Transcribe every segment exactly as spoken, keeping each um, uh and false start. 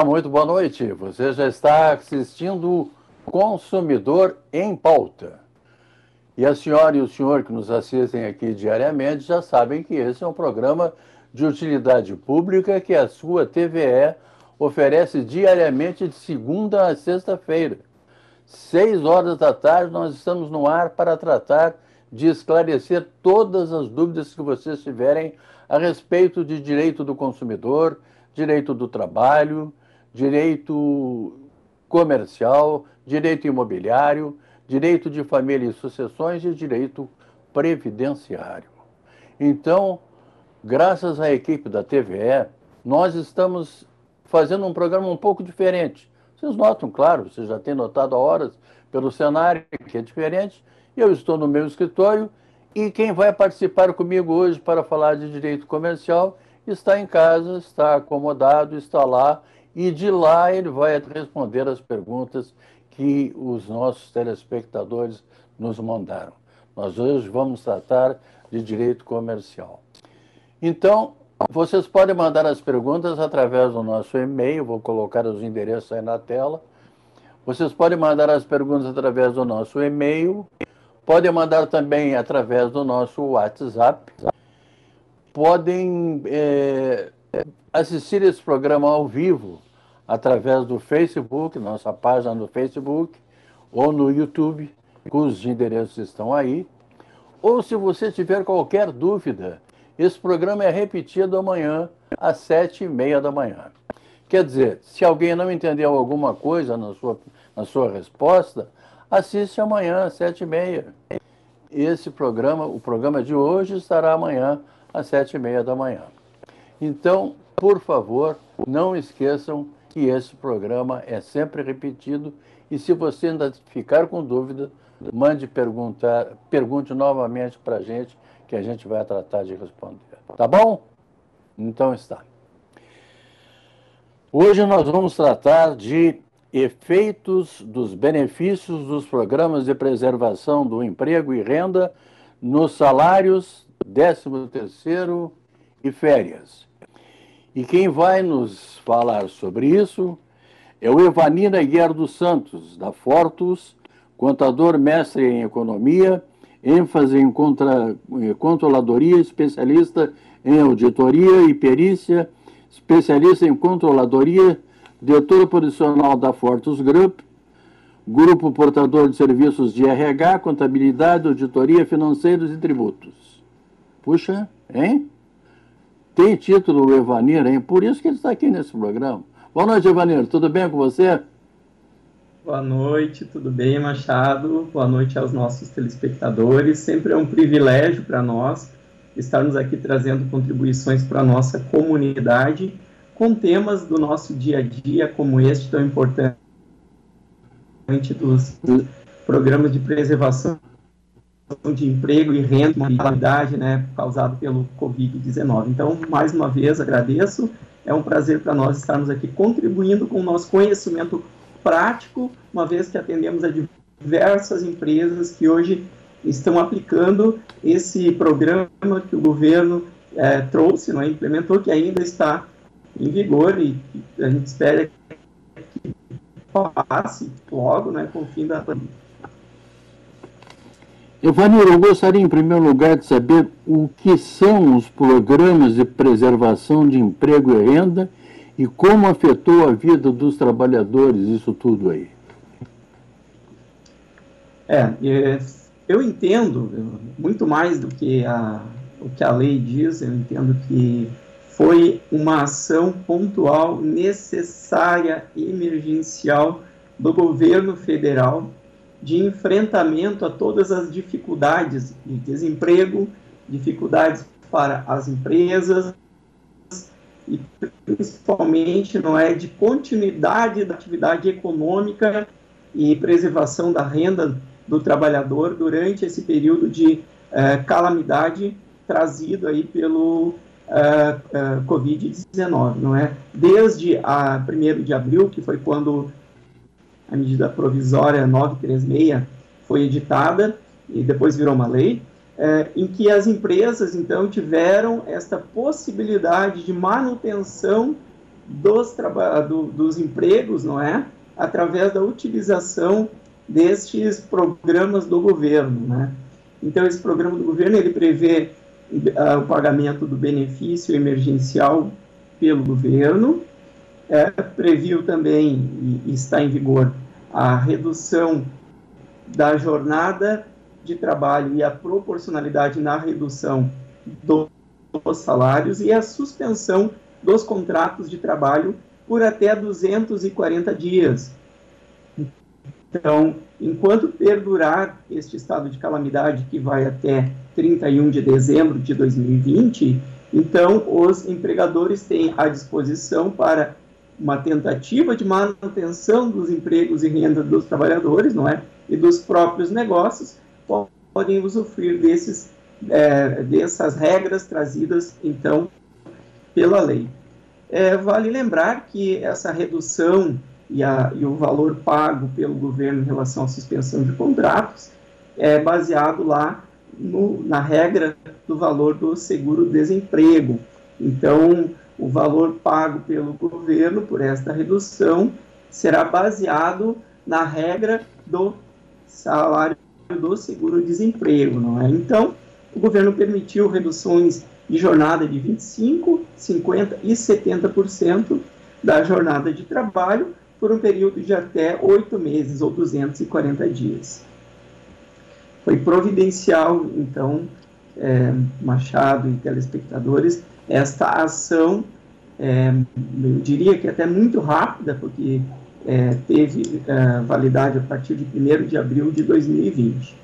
muito boa noite. Você já está assistindo Consumidor em Pauta. E a senhora e o senhor que nos assistem aqui diariamente já sabem que esse é um programa de utilidade pública que a sua T V E oferece diariamente de segunda a sexta-feira. Seis horas da tarde nós estamos no ar para tratar de esclarecer todas as dúvidas que vocês tiverem a respeito de direito do consumidor, direito do trabalho, direito comercial, direito imobiliário, direito de família e sucessões e direito previdenciário. Então, graças à equipe da T V E, nós estamos fazendo um programa um pouco diferente. Vocês notam, claro, vocês já têm notado há horas pelo cenário que é diferente. Eu estou no meu escritório e quem vai participar comigo hoje para falar de direito comercial está em casa, está acomodado, está lá, e de lá ele vai responder as perguntas que os nossos telespectadores nos mandaram. Nós hoje vamos tratar de direito comercial. Então, vocês podem mandar as perguntas através do nosso e-mail, vou colocar os endereços aí na tela. Vocês podem mandar as perguntas através do nosso e-mail, podem mandar também através do nosso WhatsApp, podem é, assistir esse programa ao vivo através do Facebook, nossa página no Facebook, ou no YouTube, cujos endereços estão aí. Ou se você tiver qualquer dúvida, esse programa é repetido amanhã às sete e meia da manhã. Quer dizer, se alguém não entendeu alguma coisa na sua, na sua resposta, assiste amanhã às sete e meia. Esse programa, o programa de hoje, estará amanhã às sete e meia da manhã. Então, por favor, não esqueçam que esse programa é sempre repetido e se você ainda ficar com dúvida, mande perguntar, pergunte novamente para a gente, que a gente vai tratar de responder. Tá bom? Então está. Hoje nós vamos tratar de efeitos dos benefícios dos programas de preservação do emprego e renda nos salários, décimo terceiro e férias. E quem vai nos falar sobre isso é o Evanir Aguiar dos Santos, da Fortus, contador mestre em economia, ênfase em contra, controladoria, especialista em auditoria e perícia, especialista em controladoria, diretor profissional da Fortus Group, grupo portador de serviços de R H, contabilidade, auditoria, financeiros e tributos. Puxa, hein? Tem título o Evanir, hein? Por isso que ele está aqui nesse programa. Boa noite, Evanir. Tudo bem com você? Boa noite, tudo bem, Machado? Boa noite aos nossos telespectadores. Sempre é um privilégio para nós estarmos aqui trazendo contribuições para a nossa comunidade com temas do nosso dia a dia, como este tão importante dos programas de preservação de emprego e renda, mobilidade, né, causado pelo covid dezenove. Então, mais uma vez, agradeço. É um prazer para nós estarmos aqui contribuindo com o nosso conhecimento prático, uma vez que atendemos a diversas empresas que hoje estão aplicando esse programa que o governo é, trouxe, não é, implementou, que ainda está em vigor e a gente espera que passe logo, né, com o fim da pandemia. Evanir, eu gostaria em primeiro lugar de saber o que são os programas de preservação de emprego e renda e como afetou a vida dos trabalhadores, isso tudo aí. É, eu entendo muito mais do que a, o que a lei diz, eu entendo que foi uma ação pontual, necessária, emergencial do governo federal de enfrentamento a todas as dificuldades de desemprego, dificuldades para as empresas e principalmente não é de continuidade da atividade econômica e preservação da renda do trabalhador durante esse período de uh, calamidade trazido aí pelo uh, uh, covid dezenove, não é? Desde a primeiro de abril, que foi quando a medida provisória novecentos e trinta e seis foi editada e depois virou uma lei, é, em que as empresas, então, tiveram esta possibilidade de manutenção dos, traba do, dos empregos, não é? Através da utilização destes programas do governo, né? Então, esse programa do governo, ele prevê uh, o pagamento do benefício emergencial pelo governo, é, previu também, e está em vigor, a redução da jornada de trabalho e a proporcionalidade na redução do, dos salários e a suspensão dos contratos de trabalho por até duzentos e quarenta dias. Então, enquanto perdurar este estado de calamidade, que vai até trinta e um de dezembro de dois mil e vinte, então os empregadores têm à disposição para uma tentativa de manutenção dos empregos e renda dos trabalhadores, não é? E dos próprios negócios, podem usufruir desses, é, dessas regras trazidas, então, pela lei. É, vale lembrar que essa redução e, a, e o valor pago pelo governo em relação à suspensão de contratos é baseado lá no, na regra do valor do seguro-desemprego. Então, o valor pago pelo governo por esta redução será baseado na regra do salário do seguro-desemprego, não é? Então, o governo permitiu reduções de jornada de vinte e cinco por cento, cinquenta por cento e setenta por cento da jornada de trabalho por um período de até oito meses ou duzentos e quarenta dias. Foi providencial, então, é, Machado e telespectadores, esta ação, é, eu diria que até muito rápida, porque é, teve é, validade a partir de primeiro de abril de dois mil e vinte.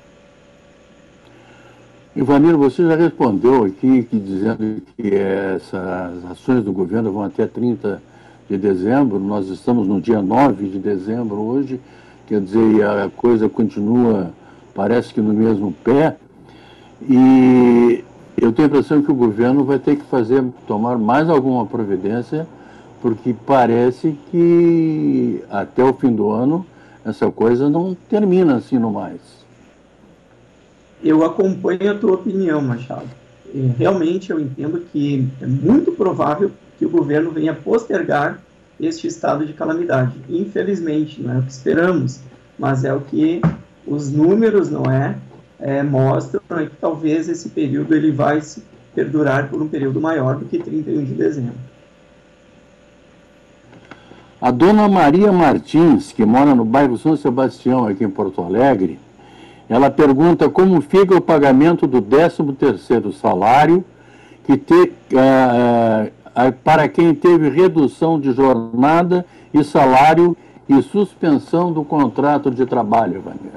Ivanir, você já respondeu aqui que, dizendo que essas ações do governo vão até trinta de dezembro, nós estamos no dia nove de dezembro hoje, quer dizer, a coisa continua, parece que no mesmo pé, e eu tenho a impressão que o governo vai ter que fazer, tomar mais alguma providência, porque parece que até o fim do ano essa coisa não termina assim no mais. Eu acompanho a tua opinião, Machado. Realmente eu entendo que é muito provável que o governo venha postergar este estado de calamidade. Infelizmente, não é o que esperamos, mas é o que os números, não é, é mostram é que talvez esse período ele vai se perdurar por um período maior do que trinta e um de dezembro. A dona Maria Martins, que mora no bairro São Sebastião, aqui em Porto Alegre, ela pergunta como fica o pagamento do décimo terceiro salário que te, uh, uh, para quem teve redução de jornada e salário e suspensão do contrato de trabalho, Ivanir.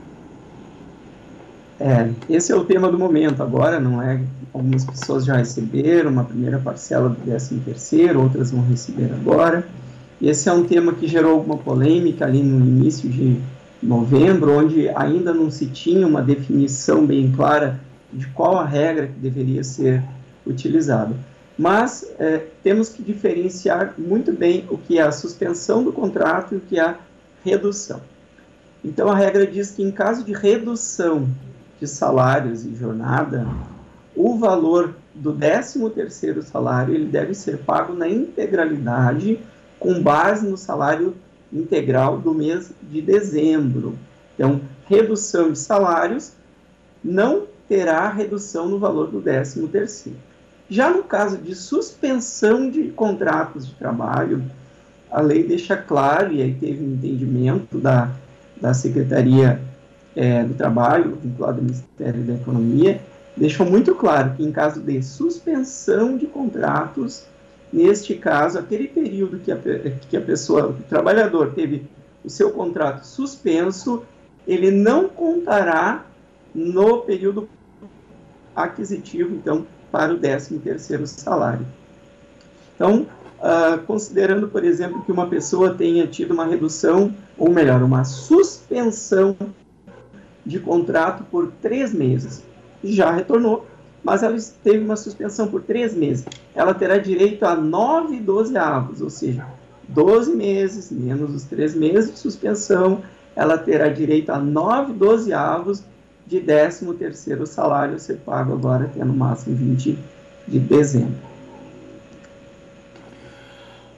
É, esse é o tema do momento agora, não é? Algumas pessoas já receberam uma primeira parcela do décimo terceiro, outras vão receber agora. Esse é um tema que gerou alguma polêmica ali no início de novembro, onde ainda não se tinha uma definição bem clara de qual a regra que deveria ser utilizada. Mas é, temos que diferenciar muito bem o que é a suspensão do contrato e o que é a redução. Então, a regra diz que em caso de redução de salários e jornada, o valor do décimo terceiro salário ele deve ser pago na integralidade com base no salário integral do mês de dezembro. Então, redução de salários não terá redução no valor do décimo terceiro. Já no caso de suspensão de contratos de trabalho, a lei deixa claro, e aí teve um entendimento da, da Secretaria é, do Trabalho, vinculado ao Ministério da Economia, deixou muito claro que em caso de suspensão de contratos, neste caso, aquele período que a, que a pessoa, o trabalhador teve o seu contrato suspenso, ele não contará no período aquisitivo, então, para o décimo terceiro salário. Então, uh, considerando, por exemplo, que uma pessoa tenha tido uma redução, ou melhor, uma suspensão de contrato por três meses, já retornou, mas ela teve uma suspensão por três meses, ela terá direito a nove dozeavos, ou seja, doze meses menos os três meses de suspensão, ela terá direito a nove dozeavos de décimo terceiro salário a ser pago agora até no máximo vinte de dezembro.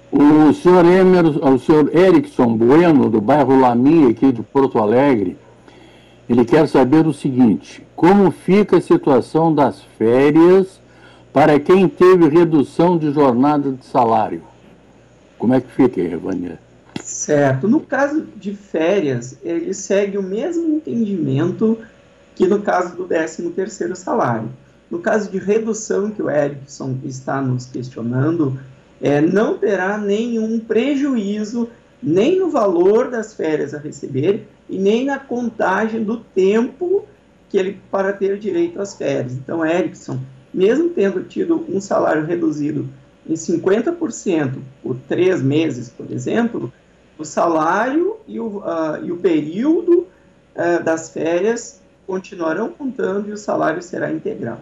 O senhor, Emerson, o senhor Erickson Bueno, do bairro Lami, aqui de Porto Alegre, ele quer saber o seguinte: como fica a situação das férias para quem teve redução de jornada de salário? Como é que fica, Evânia? Certo. No caso de férias, ele segue o mesmo entendimento que no caso do décimo terceiro salário. No caso de redução, que o Erickson está nos questionando, é, não terá nenhum prejuízo nem no valor das férias a receber e nem na contagem do tempo que ele para ter direito às férias. Então, Erickson, mesmo tendo tido um salário reduzido em cinquenta por cento por três meses, por exemplo, o salário e o, uh, e o período uh, das férias continuarão contando e o salário será integral.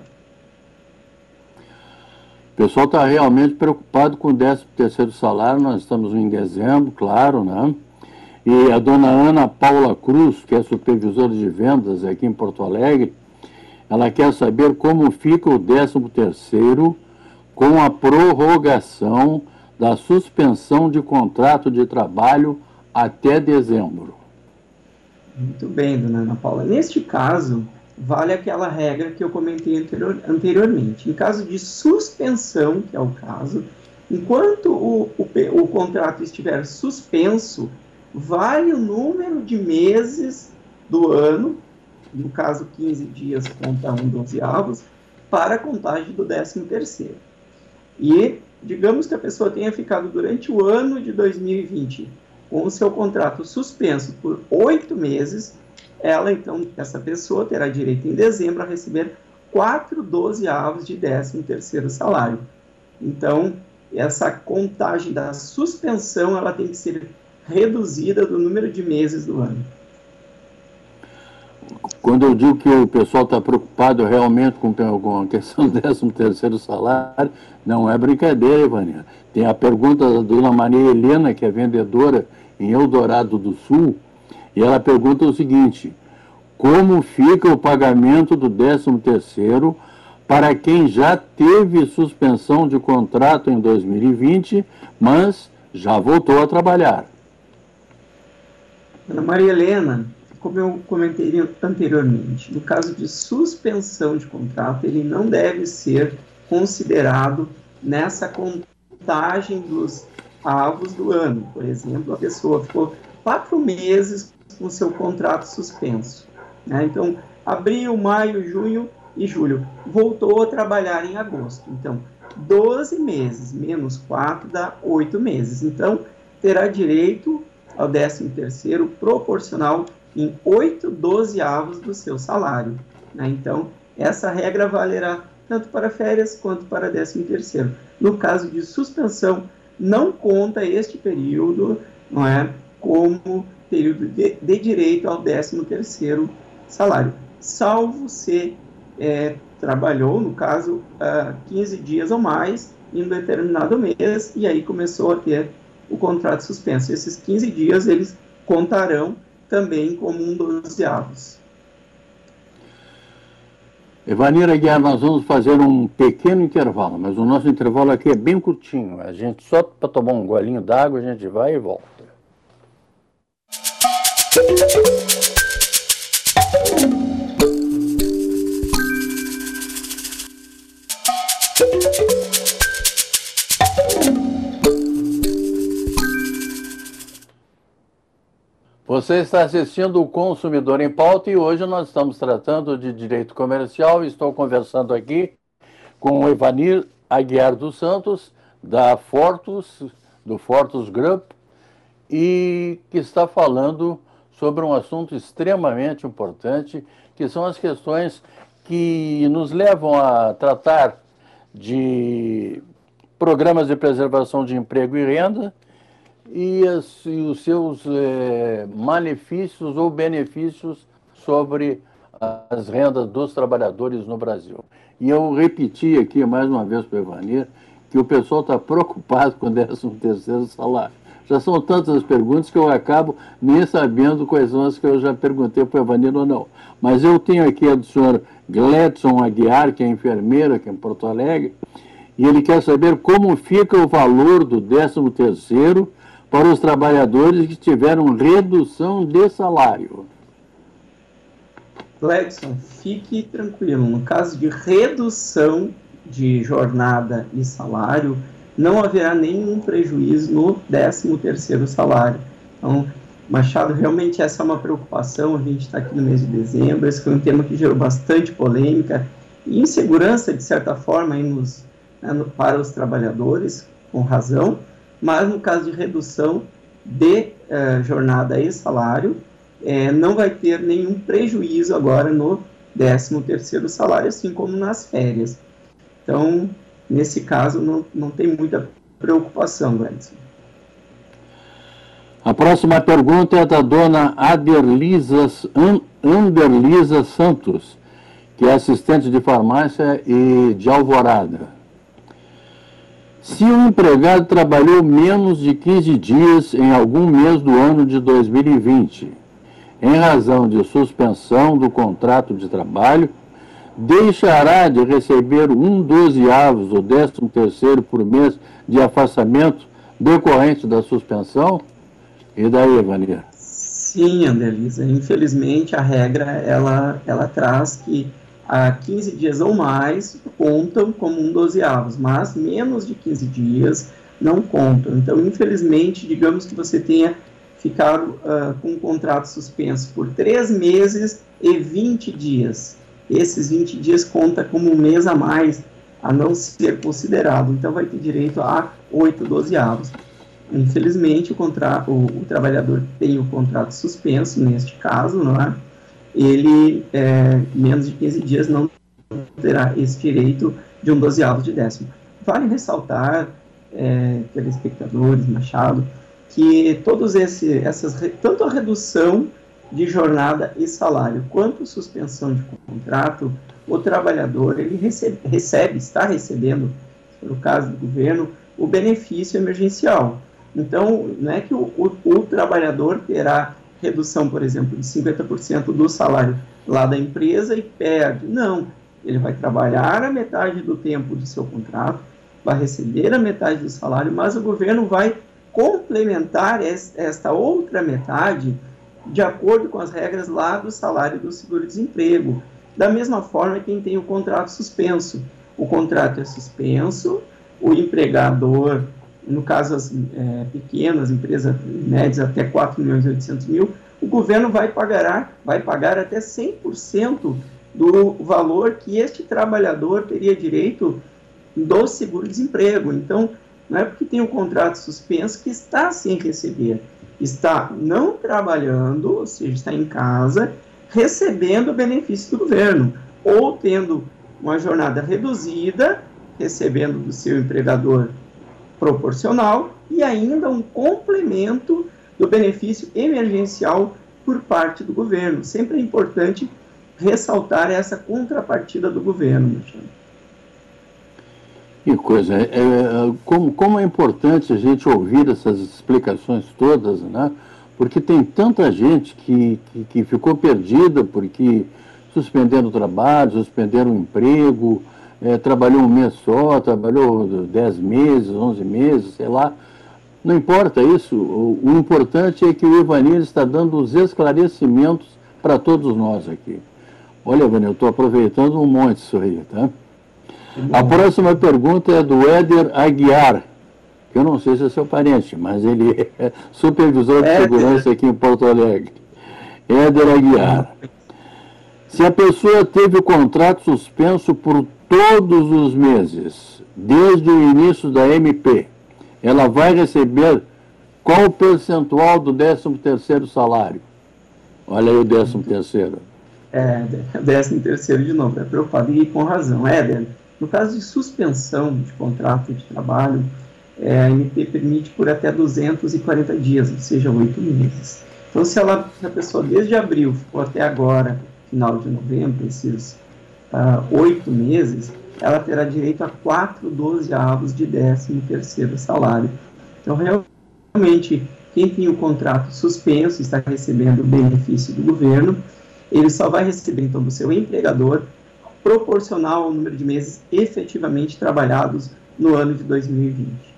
O pessoal está realmente preocupado com o décimo terceiro salário, nós estamos em dezembro, claro, né? E a dona Ana Paula Cruz, que é supervisora de vendas aqui em Porto Alegre, ela quer saber como fica o décimo terceiro com a prorrogação da suspensão de contrato de trabalho até dezembro. Muito bem, dona Ana Paula. Neste caso, vale aquela regra que eu comentei anterior, anteriormente. Em caso de suspensão, que é o caso, enquanto o, o, o contrato estiver suspenso, vale o número de meses do ano, no caso quinze dias conta um dozeavos, para a contagem do décimo terceiro. E digamos que a pessoa tenha ficado durante o ano de dois mil e vinte com o seu contrato suspenso por oito meses, ela, então, essa pessoa terá direito em dezembro a receber quatro dozeavos de décimo terceiro salário. Então, essa contagem da suspensão, ela tem que ser reduzida do número de meses do ano. Quando eu digo que o pessoal está preocupado realmente com, com a questão do décimo terceiro salário, não é brincadeira, Ivânia. Tem a pergunta da dona Maria Helena, que é vendedora em Eldorado do Sul, e ela pergunta o seguinte: como fica o pagamento do décimo terceiro para quem já teve suspensão de contrato em dois mil e vinte, mas já voltou a trabalhar? Dona Maria Helena, como eu comentei anteriormente, no caso de suspensão de contrato, ele não deve ser considerado nessa contagem dos avos do ano. Por exemplo, a pessoa ficou quatro meses com seu contrato suspenso, né? Então, abril, maio, junho e julho. Voltou a trabalhar em agosto. Então, doze meses menos quatro dá oito meses. Então, terá direito ao décimo terceiro proporcional em oito dozeavos do seu salário, né? Então, essa regra valerá tanto para férias quanto para décimo terceiro. No caso de suspensão, não conta este período, não é, como período de, de direito ao décimo terceiro salário, salvo se é, trabalhou, no caso, uh, quinze dias ou mais em um determinado mês, e aí começou a ter o contrato suspenso. Esses quinze dias, eles contarão também como um dozeavos. Evanira Guiar, nós vamos fazer um pequeno intervalo, mas o nosso intervalo aqui é bem curtinho. A gente só para tomar um golinho d'água, a gente vai e volta. Você está assistindo o Consumidor em Pauta e hoje nós estamos tratando de direito comercial. Estou conversando aqui com o Evanir Aguiar dos Santos, da Fortus, do Fortus Group, e que está falando sobre um assunto extremamente importante, que são as questões que nos levam a tratar de programas de preservação de emprego e renda, e, as, e os seus é, malefícios ou benefícios sobre as rendas dos trabalhadores no Brasil. E eu repeti aqui mais uma vez para o Evanir que o pessoal está preocupado com o décimo terceiro salário. Já são tantas as perguntas que eu acabo nem sabendo quais são as que eu já perguntei para o Evanir ou não. Mas eu tenho aqui a do senhor Gledson Aguiar, que é enfermeiro aqui em Porto Alegre, e ele quer saber como fica o valor do décimo terceiro para os trabalhadores que tiveram redução de salário. Gleidson, fique tranquilo. No caso de redução de jornada e salário, não haverá nenhum prejuízo no décimo terceiro salário. Então, Machado, realmente essa é uma preocupação. A gente está aqui no mês de dezembro. Esse foi um tema que gerou bastante polêmica e insegurança, de certa forma, aí nos, né, no, para os trabalhadores, com razão. Mas no caso de redução de eh, jornada e salário, eh, não vai ter nenhum prejuízo agora no décimo terceiro salário, assim como nas férias. Então, nesse caso, não, não tem muita preocupação, Gleidson. A próxima pergunta é da dona Aderlisa, Anderlisa Santos, que é assistente de farmácia e de Alvorada. Se um empregado trabalhou menos de quinze dias em algum mês do ano de dois mil e vinte, em razão de suspensão do contrato de trabalho, deixará de receber um dozeavos ou décimo terceiro por mês de afastamento decorrente da suspensão? E daí, Vanir? Sim, Anderlisa. Infelizmente, a regra, ela, ela traz que a quinze dias ou mais contam como um dozeavos, mas menos de quinze dias não contam. Então, infelizmente, digamos que você tenha ficado uh, com um contrato suspenso por três meses e vinte dias. Esses vinte dias conta como um mês a mais a não ser considerado. Então, vai ter direito a oito dozeavos. Infelizmente, o, contra... o, o trabalhador que tem o contrato suspenso, neste caso, não é? ele, é, menos de quinze dias, não terá esse direito de um dozeavo de décimo. Vale ressaltar, é, telespectadores, Machado, que todos esse, essas, tanto a redução de jornada e salário, quanto a suspensão de contrato, o trabalhador, ele recebe, recebe está recebendo, no caso do governo, o benefício emergencial. Então, não é que o, o, o trabalhador terá redução, por exemplo, de cinquenta por cento do salário lá da empresa e perde. Não, ele vai trabalhar a metade do tempo do seu contrato, vai receber a metade do salário, mas o governo vai complementar esta outra metade de acordo com as regras lá do salário do seguro-desemprego. Da mesma forma, quem tem o contrato suspenso. O contrato é suspenso, o empregador, no caso as é, pequenas empresas médias até quatro milhões e oitocentos mil, o governo vai pagar, vai pagar até cem por cento do valor que este trabalhador teria direito do seguro-desemprego. Então, não é porque tem um contrato suspenso que está sem receber, está não trabalhando, ou seja, está em casa, recebendo o benefício do governo, ou tendo uma jornada reduzida, recebendo do seu empregador proporcional, e ainda um complemento do benefício emergencial por parte do governo. Sempre é importante ressaltar essa contrapartida do governo, Michel. Que coisa, é, é, como, como é importante a gente ouvir essas explicações todas, né? Porque tem tanta gente que, que, que ficou perdida porque suspenderam o trabalho, suspenderam o emprego, é, trabalhou um mês só, trabalhou dez meses, onze meses, sei lá. Não importa isso, o, o importante é que o Ivanir está dando os esclarecimentos para todos nós aqui. Olha, Ivanir, eu estou aproveitando um monte isso aí, tá? A próxima pergunta é do Éder Aguiar, que eu não sei se é seu parente, mas ele é supervisor de segurança aqui em Porto Alegre. Éder Aguiar. Se a pessoa teve o contrato suspenso por todos os meses, desde o início da M P, ela vai receber qual o percentual do décimo terceiro salário? Olha aí o décimo terceiro. É, décimo terceiro de novo, é preocupado e com razão. Éder, no caso de suspensão de contrato de trabalho, é, a M P permite por até duzentos e quarenta dias, ou seja, oito meses. Então, se, ela, se a pessoa desde abril ficou até agora, final de novembro, esses oito uh, meses, ela terá direito a quatro dozeavos de décimo terceiro salário. Então, realmente, quem tem o contrato suspenso está recebendo o benefício do governo, ele só vai receber, então, do seu empregador, proporcional ao número de meses efetivamente trabalhados no ano de dois mil e vinte.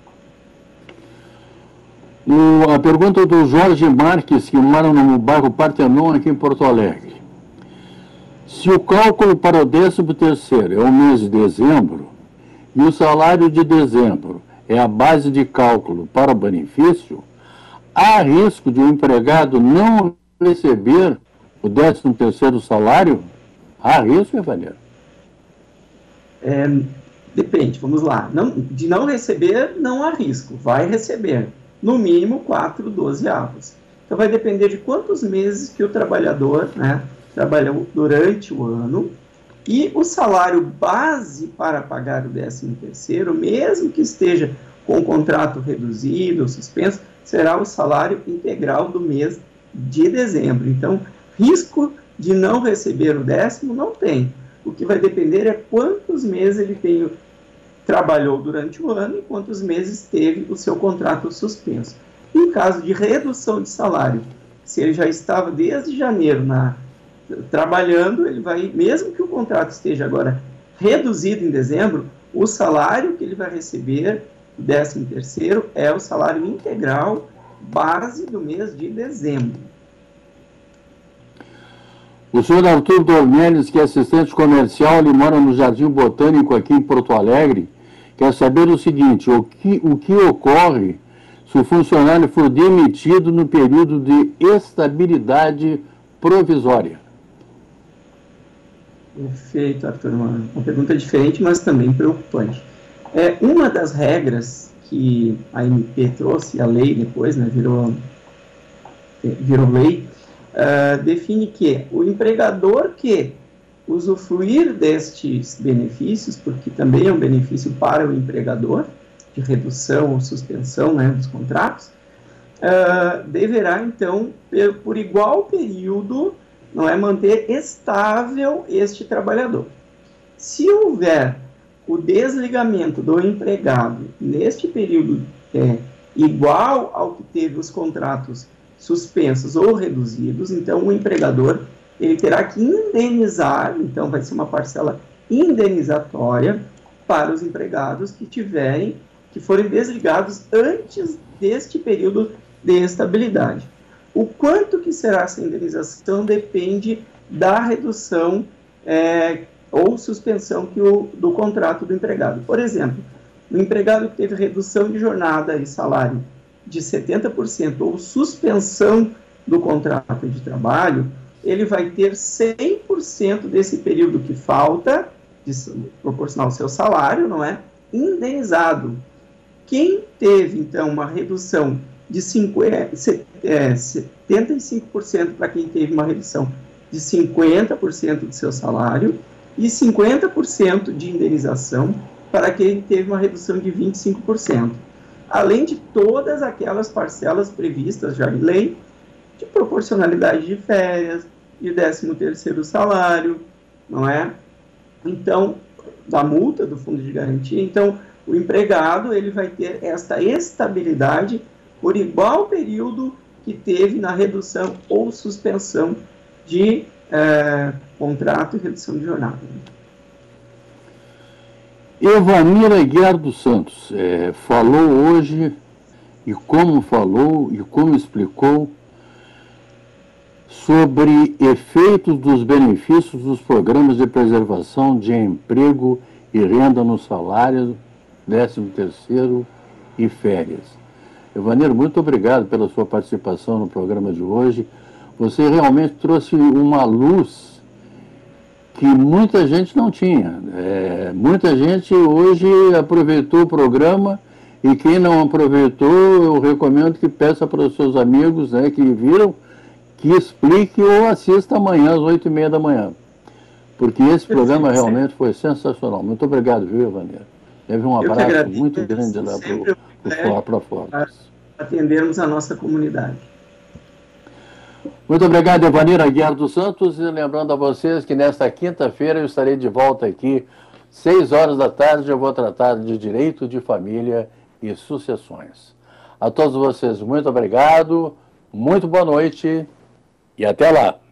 O, a pergunta do Jorge Marques, que mora no bairro Partenon, aqui em Porto Alegre. Se o cálculo para o décimo terceiro é o mês de dezembro e o salário de dezembro é a base de cálculo para o benefício, há risco de o empregado não receber o décimo terceiro salário? Há risco, Evaneiro? É, depende, vamos lá. Não, de não receber, não há risco. Vai receber, no mínimo, quatro dozeavos. Então, vai depender de quantos meses que o trabalhador, né, trabalhou durante o ano, e o salário base para pagar o décimo terceiro, mesmo que esteja com o contrato reduzido ou suspenso, será o salário integral do mês de dezembro. Então, risco de não receber o décimo não tem. O que vai depender é quantos meses ele tem, trabalhou durante o ano e quantos meses teve o seu contrato suspenso. Em caso de redução de salário, se ele já estava desde janeiro na, trabalhando, ele vai, mesmo que o contrato esteja agora reduzido em dezembro, o salário que ele vai receber, o décimo terceiro, é o salário integral base do mês de dezembro. O senhor Arthur Dornelles, que é assistente comercial, ele mora no Jardim Botânico aqui em Porto Alegre, quer saber o seguinte: o que, o que ocorre se o funcionário for demitido no período de estabilidade provisória? Perfeito, Arthur. Uma, uma pergunta diferente, mas também preocupante. É, uma das regras que a M P trouxe, a lei depois, né, virou, virou lei, uh, define que o empregador que usufruir destes benefícios, porque também é um benefício para o empregador, de redução ou suspensão, né, dos contratos, uh, deverá, então, por igual período, não é, manter estável este trabalhador. Se houver o desligamento do empregado neste período é, igual ao que teve os contratos suspensos ou reduzidos, então o empregador ele terá que indenizar, então vai ser uma parcela indenizatória para os empregados que tiverem, que forem desligados antes deste período de estabilidade. O quanto que será essa indenização depende da redução é, ou suspensão que o, do contrato do empregado. Por exemplo, o empregado que teve redução de jornada e salário de setenta por cento ou suspensão do contrato de trabalho, ele vai ter cem por cento desse período que falta, de, proporcional ao seu salário, não é? Indenizado. Quem teve, então, uma redução de cinquenta, é, setenta e cinco por cento para quem teve uma redução de cinquenta por cento do seu salário e cinquenta por cento de indenização para quem teve uma redução de vinte e cinco por cento. Além de todas aquelas parcelas previstas já em lei, de proporcionalidade de férias, de décimo terceiro salário, não é? Então, da multa do fundo de garantia. Então, o empregado ele vai ter esta estabilidade por igual período que teve na redução ou suspensão de é, contrato e redução de jornada. Evanira Guiar dos Santos é, falou hoje, e como falou, e como explicou, sobre efeitos dos benefícios dos programas de preservação de emprego e renda no salário, décimo terceiro e férias. Evanir, muito obrigado pela sua participação no programa de hoje. Você realmente trouxe uma luz que muita gente não tinha. É, muita gente hoje aproveitou o programa e quem não aproveitou, eu recomendo que peça para os seus amigos, né, que viram, que explique ou assista amanhã às oito e meia da manhã. Porque esse programa realmente foi sensacional. Muito obrigado, viu, Evanir? Teve um abraço muito grande lá para a Fortes. Atendermos a nossa comunidade. Muito obrigado, Evanir Aguiar dos Santos. E lembrando a vocês que nesta quinta-feira eu estarei de volta aqui, seis horas da tarde, eu vou tratar de direito de família e sucessões. A todos vocês, muito obrigado, muito boa noite e até lá.